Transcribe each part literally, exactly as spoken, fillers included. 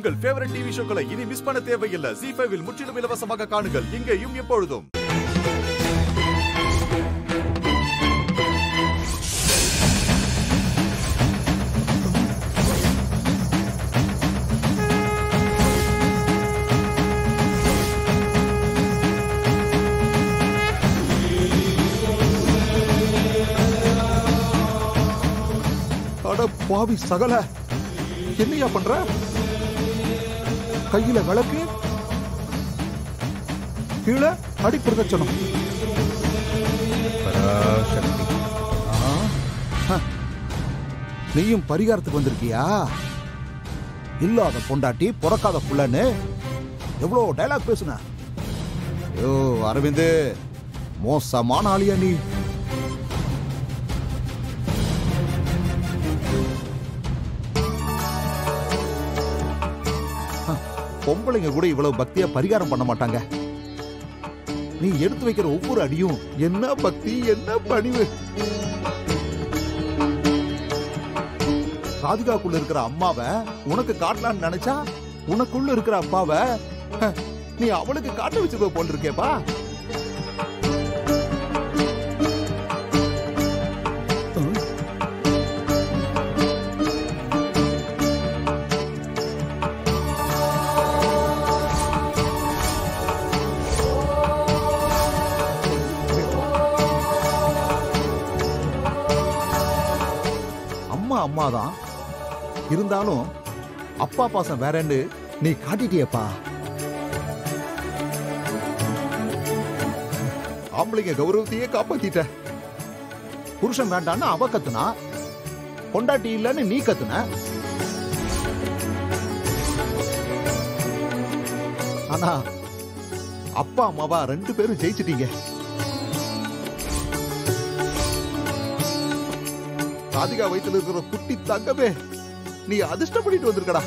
உங்கள் favourite TV ஷோக்களை இனி miss பண்ண தேவையில்லை. ஜீ ஃபைவ் இல் முற்றிலும் இலவசமாக காணுங்கள். இங்கேயும் எப்பொழுதும். பாவி சகல, என்னையா பண்ற? கையில விளக்கு, கீழே அடி பிரதட்சணம். நீயும் பரிகாரத்துக்கு வந்திருக்கியா? இல்லாத பொண்டாட்டி பொறக்காத புள்ளன்னு எவ்வளவு டைலாக் பேசுன. ஐயோ அரவிந்த், மோசமான ஆளியா நீ. பொம்பளைங்க கூட இவ்வளவு பக்தியா பரிகாரம் பண்ண மாட்டாங்க. நீ எடுத்து வைக்கிற ஒவ்வொரு அடியும் என்ன பக்தி, என்ன பணிவு. ராதிகாக்குள்ள இருக்கிற அம்மாவை உனக்கு காட்டலான்னு நினைச்சா உனக்குள்ள இருக்கிற அப்பாவை நீ அவளுக்கு காட்ட வச்சிருக்க போல் இருக்கேப்பா. அம்மாதான் இருந்தாலும் அப்பா பாசம் வேறன்னு நீ காட்டிட்டியப்பா. ஆம்பளைங்க கௌரவத்தையே காப்பாத்திட்ட. புருஷன் வேண்டான்னு அவ கத்துனா, பொண்டாட்டி இல்லன்னு நீ கத்துன. ஆனா அப்பா அம்மாவா ரெண்டு பேரும் ஜெயிச்சிட்டீங்க. ராதிகா வயித்துல இருக்கிற குட்டி தங்கமே, நீ அதிர்ஷ்டம் பண்ணிட்டு வந்திருக்கடா.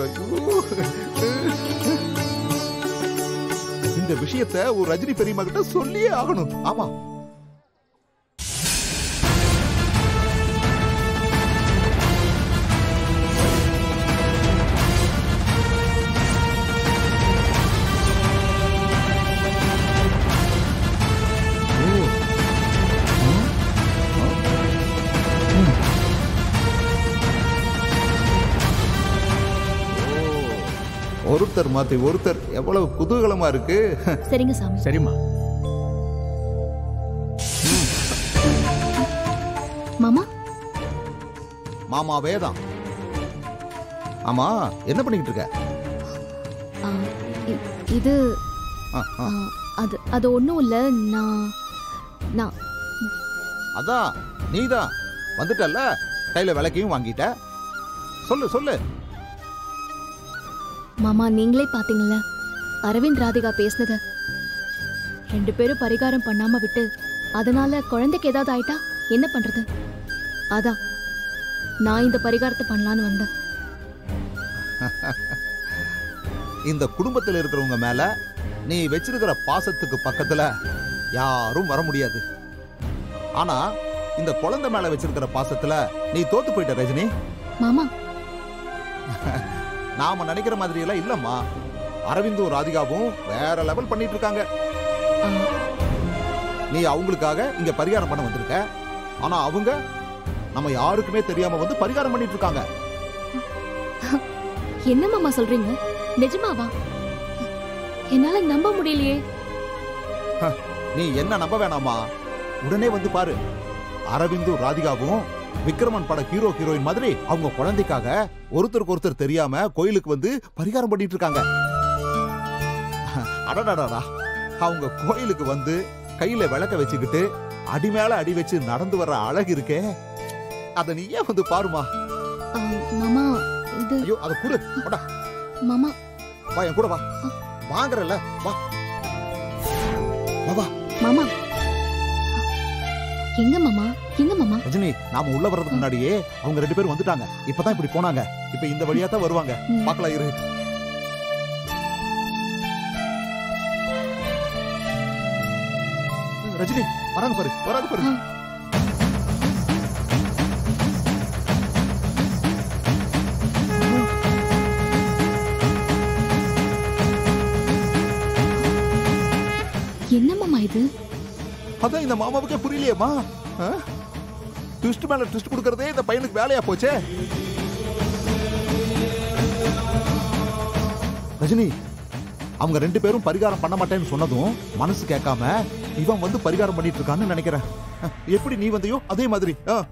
இந்த விஷயத்தை ஒரு ரஜினி பெரியம்மா கிட்ட சொல்லியே ஆகணும். ஆமா, ஒருத்தர் மாத்தி ஒருத்தர் எவ்வளவு குதூகலமா இருக்கு. சரிங்க சாமி. சரிம்மா. மாமா மாமாவே தான். ஆமா, என்ன பண்ணிக்கிட்டு இருக்க? இது அது அது ஒண்ணும் இல்ல. நான் நான் அதான் நீதான் வந்துட்டல்ல, கையில விளக்கையும் வாங்கிட்ட. சொல்லு சொல்லு. மாமா, நீங்களே பாத்தீங்கல்ல அரவிந்த் ராதிகா பேசினத. ரெண்டு பேரும் பரிகாரம் பண்ணாம விட்டு அதனால குழந்தைக்கு ஏதாவது ஆயிட்டா என்ன பண்றது? அதான் நான் இந்த பரிகாரத்தை பண்ணலான்னு வந்தேன். இந்த குடும்பத்தில் இருக்கிறவங்க மேல நீ வச்சிருக்கிற பாசத்துக்கு பக்கத்துல யாரும் வர முடியாது. ஆனா இந்த குழந்தை மேல வச்சிருக்கிற பாசத்துல நீ தோத்து போயிட்ட ரஜினி. மாமா, நாம நினைக்கிற மாதிரி எல்லாம் இல்லம்மா. அரவிந்தும் ராதிகாவும் வேற லெவல் பண்ணிட்டு இருக்காங்க. நீ அவங்களுக்காக இங்க பரிகாரம் பண்ண வந்திருக்க. ஆனா அவங்க நம்ம யாருக்குமே தெரியாம வந்து பரிகாரம் பண்ணிட்டு இருக்காங்க. என்ன மாமா சொல்றீங்க? நிஜமாவா? என்னால நம்ப முடியலையே. நீ என்ன நம்ப வேணாமா, உடனே வந்து பாரு. அரவிந்தும் ராதிகாவும் விக்ரமன் பட ஹீரோ ஹீரோயின் மாதிரி அவங்க குழந்தைக்காக ஒருத்தருக்கு ஒருத்தர் தெரியாம கோயிலுக்கு வந்து பரிகாரம் பண்ணிட்டு இருக்காங்க. அடடடா, அவங்க கோயிலுக்கு வந்து கையில விளக்க வச்சுக்கிட்டு அடி மேல அடி வச்சு நடந்து வர்ற அழகு இருக்கே, அத நீ ஏன் வந்து பாருமா. மாமா, இது ஐயோ அத குடு. மாமா வா, என் கூட வா. வாங்குறல, வா வா. மாமா எங்க மாமா? எங்க மாமா? ரஜினி, நாம உள்ள வர்றதுக்கு முன்னாடியே அவங்க ரெண்டு பேரும் வந்துட்டாங்க. இப்பதான் இப்படி போனாங்க. இப்ப இந்த வழியா தான் வருவாங்க. பாக்கலாம் இரு. ரஜினி வராங்க பாரு, வராங்க பாரு. இது? அதான் இந்த மாமாவுக்கே புரியலையேம்மா. ட்விஸ்ட் மேல ட்விஸ்ட் கொடுக்கறதே இந்த பையனுக்கு வேலையா போச்சே. ரஜினி, அவங்க ரெண்டு பேரும் பரிகாரம் பண்ண மாட்டேன்னு சொன்னதும் மனசு கேட்காம இவன் வந்து பரிகாரம் பண்ணிட்டு இருக்கான்னு நினைக்கிறேன். எப்படி நீ வந்தியோ அதே மாதிரி.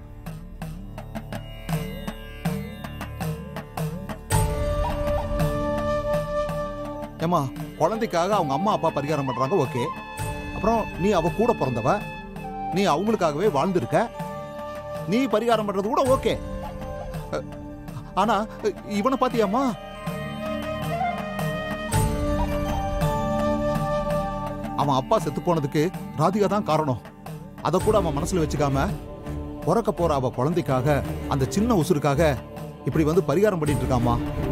ஏமா, குழந்தைக்காக அவங்க அம்மா அப்பா பரிகாரம் பண்றாங்க, ஓகே. அப்புறம் நீ அவ கூட பிறந்தவ, நீ அவங்களுக்காகவே வாழ்ந்திருக்க, நீ பரிகாரம் பண்றது கூட ஓகே. ஆனா இவனை பாத்தியாமா, அவன் அப்பா செத்து போனதுக்கு ராதிகா தான் காரணம். அத கூட அவன் மனசுல வச்சுக்காம பிறக்க போற அவ குழந்தைக்காக, அந்த சின்ன உசுருக்காக இப்படி வந்து பரிகாரம் பண்ணிட்டு இருக்காமா.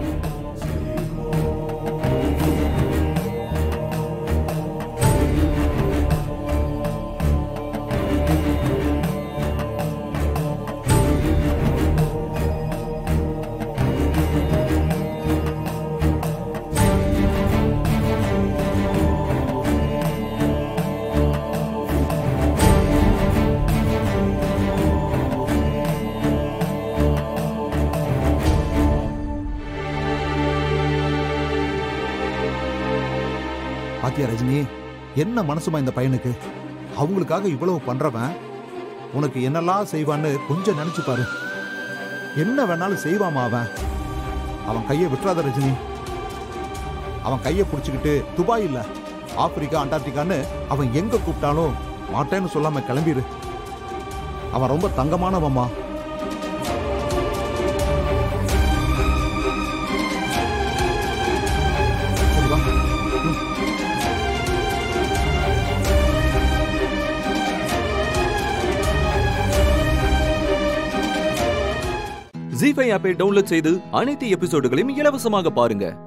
பாத்தியா ரஜினி, என்ன மனசுமா இந்த பையனுக்கு? அவங்களுக்காக இவ்வளவு பண்றவன் உனக்கு என்னெல்லாம் செய்வான்னு கொஞ்சம் நினைச்சு பாரு. என்ன வேணாலும் செய்வாமா அவன். அவன் கையை விட்டுறாத ரஜினி. அவன் கையை பிடிச்சுக்கிட்டு துபாய் இல்ல, ஆப்பிரிக்கா, அண்டார்டிகான்னு அவன் எங்க கூப்பிட்டாலும் மாட்டேன்னு சொல்லாம கிளம்பிடு. அவன் ரொம்ப தங்கமானவம்மா. ஜீ ஃபைவ் ஆப்பை டவுன்லோட் செய்து அனைத்து எபிசோடுகளையும் இலவசமாக பாருங்க.